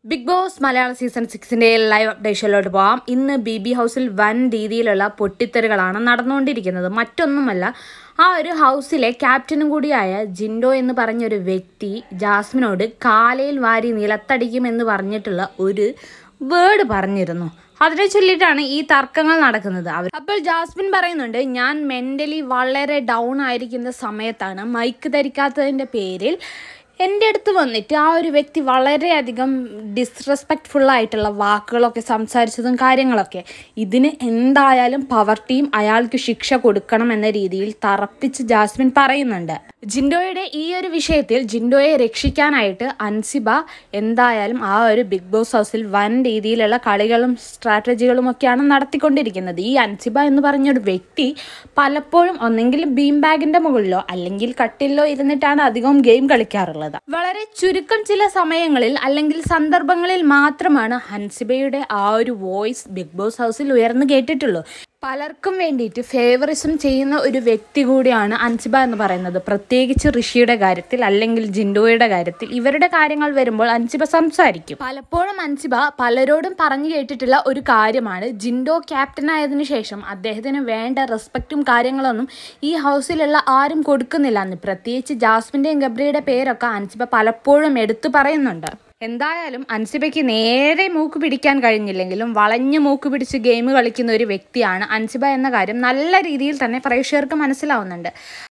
Big Boss Malayalam season 6 live അപ്ഡേഷനിലോട്ട് പോകാം. ഇന്ന് ബി ഹൗസിൽ വൻ രീതിയിലുള്ള പൊട്ടിത്തെറികളാണ് നടന്നുകൊണ്ടിരിക്കുന്നത്. മറ്റൊന്നുമല്ല, ആ ഒരു ഹൗസിലെ ക്യാപ്റ്റനും കൂടിയായ ജിൻഡോ എന്ന് പറഞ്ഞൊരു വ്യക്തി ജാസ്മിനോട് കാലയിൽ വാരി നിലത്തടിക്കുമെന്ന് പറഞ്ഞിട്ടുള്ള ഒരു വേർഡ് പറഞ്ഞിരുന്നു. അതിനെ ചൊല്ലിയിട്ടാണ് ഈ തർക്കങ്ങൾ നടക്കുന്നത്. അപ്പോൾ ജാസ്മിൻ പറയുന്നുണ്ട്, ഞാൻ മെൻ്റലി വളരെ ഡൗൺ ആയിരിക്കുന്ന സമയത്താണ് മൈക്ക് ധരിക്കാത്തതിൻ്റെ പേരിൽ എൻ്റെ അടുത്ത് വന്നിട്ട് ആ ഒരു വ്യക്തി വളരെയധികം ഡിസ്റെസ്പെക്റ്റ്ഫുള്ളായിട്ടുള്ള വാക്കുകളൊക്കെ സംസാരിച്ചതും കാര്യങ്ങളൊക്കെ. ഇതിന് എന്തായാലും പവർ ടീം അയാൾക്ക് ശിക്ഷ കൊടുക്കണം എന്ന രീതിയിൽ തറപ്പിച്ച് ജാസ്മിൻ പറയുന്നുണ്ട്. ജിൻഡോയുടെ ഈ ഒരു വിഷയത്തിൽ ജിൻഡോയെ രക്ഷിക്കാനായിട്ട് അൻസിബ എന്തായാലും ആ ഒരു ബിഗ് ബോസ് ഹൗസിൽ വൻ രീതിയിലുള്ള കളികളും സ്ട്രാറ്റജികളും ഒക്കെയാണ് നടത്തിക്കൊണ്ടിരിക്കുന്നത്. ഈ അൻസിബ എന്ന് പറഞ്ഞൊരു വ്യക്തി പലപ്പോഴും ഒന്നെങ്കിൽ ബീം ബാഗിൻ്റെ മുകളിലോ അല്ലെങ്കിൽ കട്ടിലോ ഇരുന്നിട്ടാണ് അധികവും ഗെയിം കളിക്കാറുള്ളത്. വളരെ ചുരുക്കം ചില സമയങ്ങളിൽ അല്ലെങ്കിൽ സന്ദർഭങ്ങളിൽ മാത്രമാണ് ഹൻസിബയുടെ ആ ഒരു വോയിസ് ബിഗ് ബോസ് ഹൗസിൽ ഉയർന്നു കേട്ടിട്ടുള്ളൂ. പലർക്കും വേണ്ടിയിട്ട് ഫേവറിസം ചെയ്യുന്ന ഒരു വ്യക്തി കൂടിയാണ് അൻസിബ എന്ന് പറയുന്നത്. പ്രത്യേകിച്ച് ഋഷിയുടെ കാര്യത്തിൽ അല്ലെങ്കിൽ ജിൻഡോയുടെ കാര്യത്തിൽ ഇവരുടെ കാര്യങ്ങൾ വരുമ്പോൾ അൻസിബ സംസാരിക്കും. പലപ്പോഴും അൻസിബ പലരോടും പറഞ്ഞു കേട്ടിട്ടുള്ള ഒരു കാര്യമാണ്, ജിൻഡോ ക്യാപ്റ്റനായതിനു ശേഷം അദ്ദേഹത്തിന് വേണ്ട റെസ്പെക്റ്റും കാര്യങ്ങളൊന്നും ഈ ഹൗസിലുള്ള ആരും കൊടുക്കുന്നില്ല എന്ന്. പ്രത്യേകിച്ച് ജാസ്മിൻ്റെയും ഗബ്രിയുടെ പേരൊക്കെ അൻസിബ പലപ്പോഴും എടുത്തു പറയുന്നുണ്ട്. എന്തായാലും അൻസിബയ്ക്ക് നേരെ മൂക്ക് പിടിക്കാൻ കഴിഞ്ഞില്ലെങ്കിലും വളഞ്ഞ് മൂക്ക് പിടിച്ച് ഗെയിം കളിക്കുന്ന ഒരു വ്യക്തിയാണ് അൻസിബ എന്ന കാര്യം നല്ല രീതിയിൽ തന്നെ പ്രേക്ഷകർക്ക് മനസ്സിലാവുന്നുണ്ട്.